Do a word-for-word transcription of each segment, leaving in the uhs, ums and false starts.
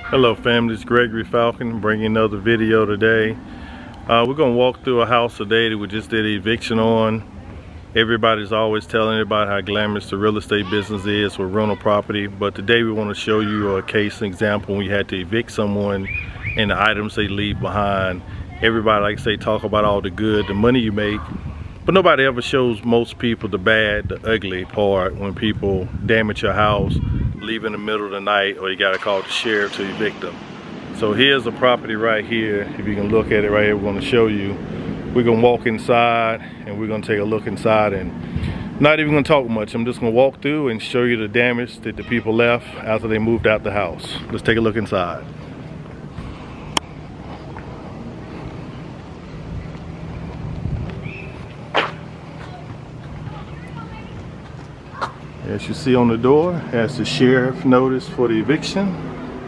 Hello family, it's Gregory Faulcon bringing another video today. Uh, we're going to walk through a house today that we just did an eviction on. Everybody's always telling everybody how glamorous the real estate business is with rental property, but today we want to show you a case example when you had to evict someone and the items they leave behind. Everybody, like I say, talk about all the good, the money you make, but nobody ever shows most people the bad, the ugly part when people damage your house, leave in the middle of the night, or you gotta call the sheriff to evict them. So here's a property right here. If you can look at it right here, we're gonna show you. We're gonna walk inside and we're gonna take a look inside, and not even gonna talk much. I'm just gonna walk through and show you the damage that the people left after they moved out the house. Let's take a look inside. As you see on the door, has the sheriff notice for the eviction.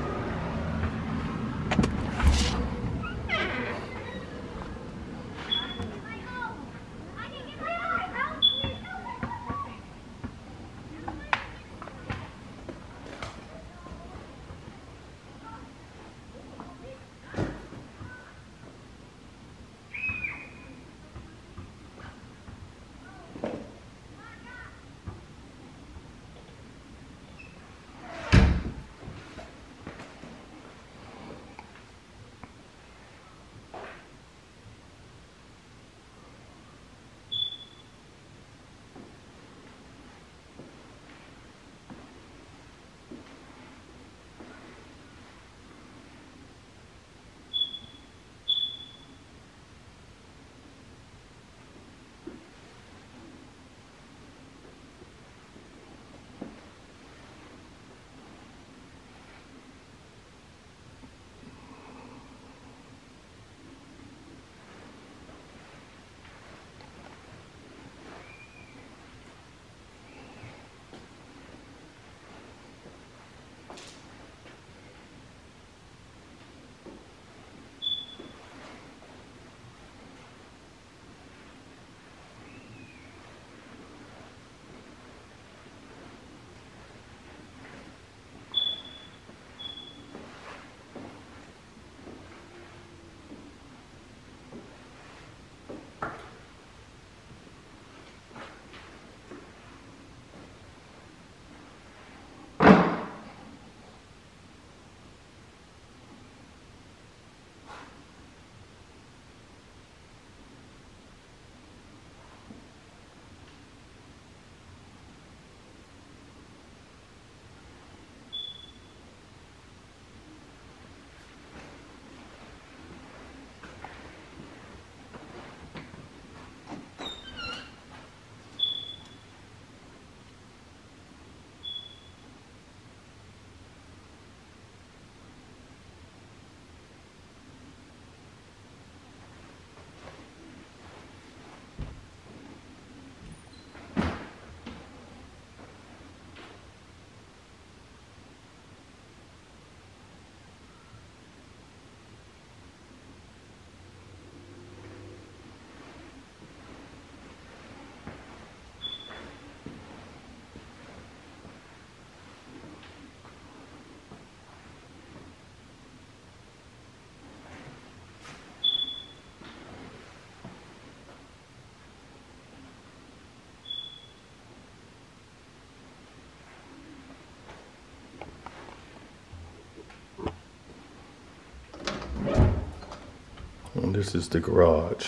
And this is the garage.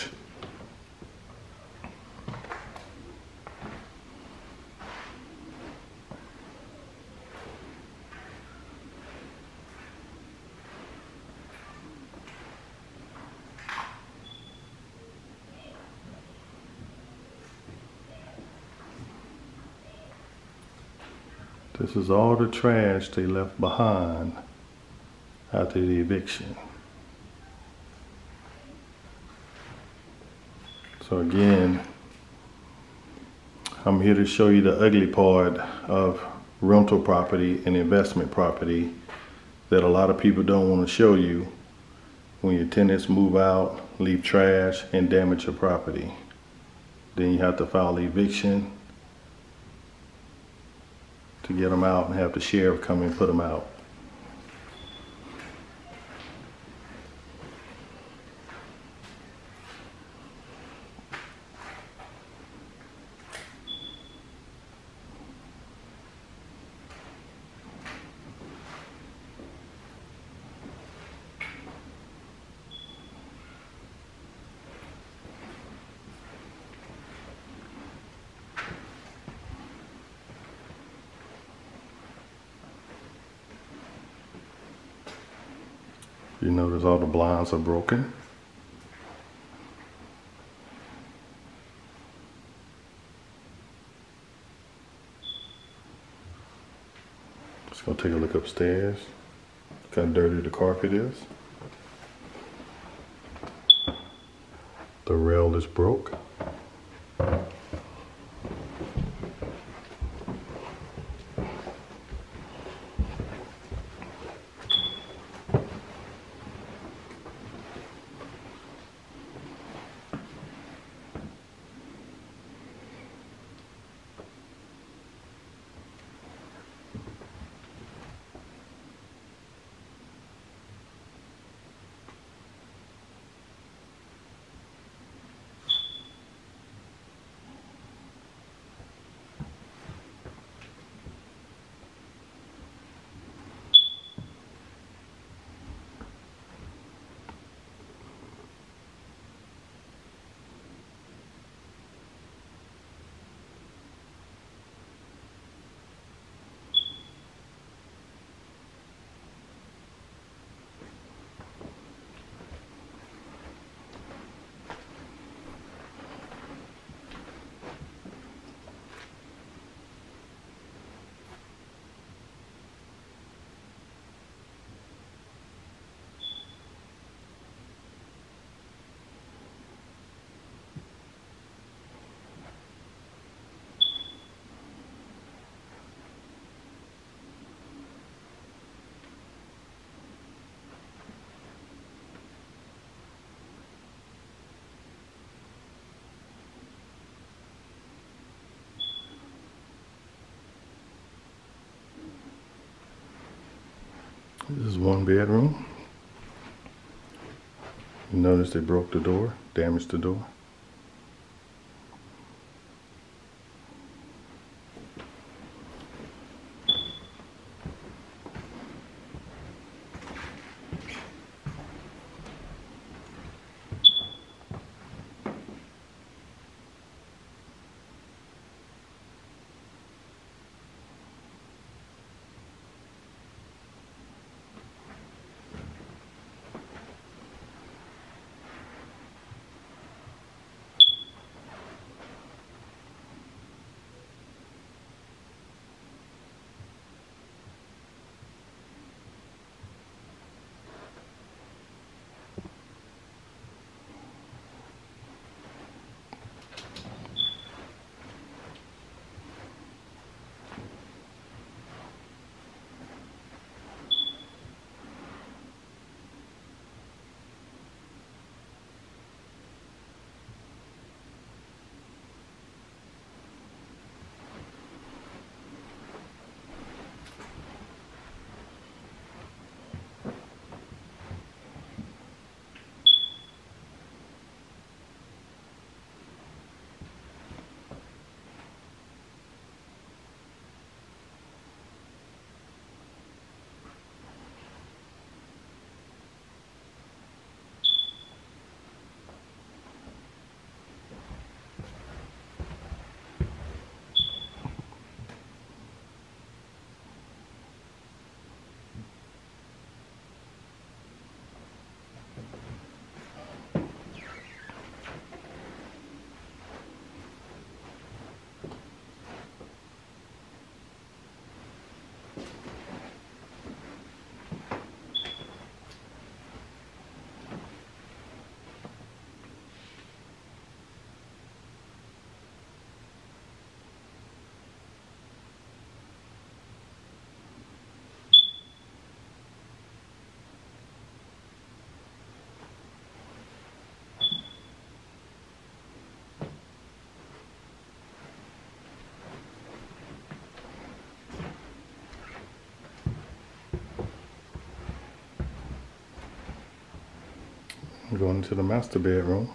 This is all the trash they left behind after the eviction. So again, I'm here to show you the ugly part of rental property and investment property that a lot of people don't want to show you when your tenants move out, leave trash, and damage your property. Then you have to file the eviction to get them out and have the sheriff come and put them out. You notice all the blinds are broken. Let's go take a look upstairs. Look how dirty the carpet is. The rail is broke. This is one bedroom. You notice they broke the door, damaged the door. Going into the master bedroom.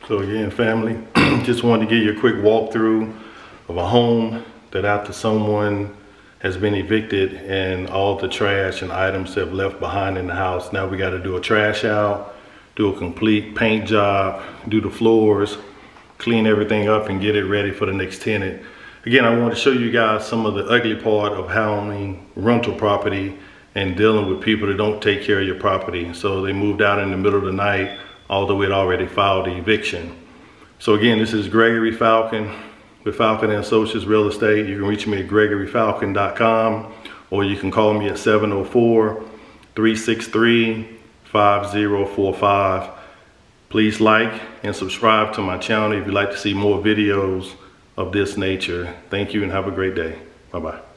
So again, family, just wanted to give you a quick walkthrough of a home that after someone has been evicted and all the trash and items have left behind in the house, now we got to do a trash out, do a complete paint job, do the floors, clean everything up and get it ready for the next tenant. Again, I want to show you guys some of the ugly part of owning rental property and dealing with people that don't take care of your property. So they moved out in the middle of the night, although we'd already filed the eviction. So again, this is Gregory Faulcon with Faulcon and Associates Real Estate. You can reach me at gregory faulcon dot com, or you can call me at seven oh four, three six three, five oh four five. Please like and subscribe to my channel if you'd like to see more videos of this nature. Thank you and have a great day. Bye-bye.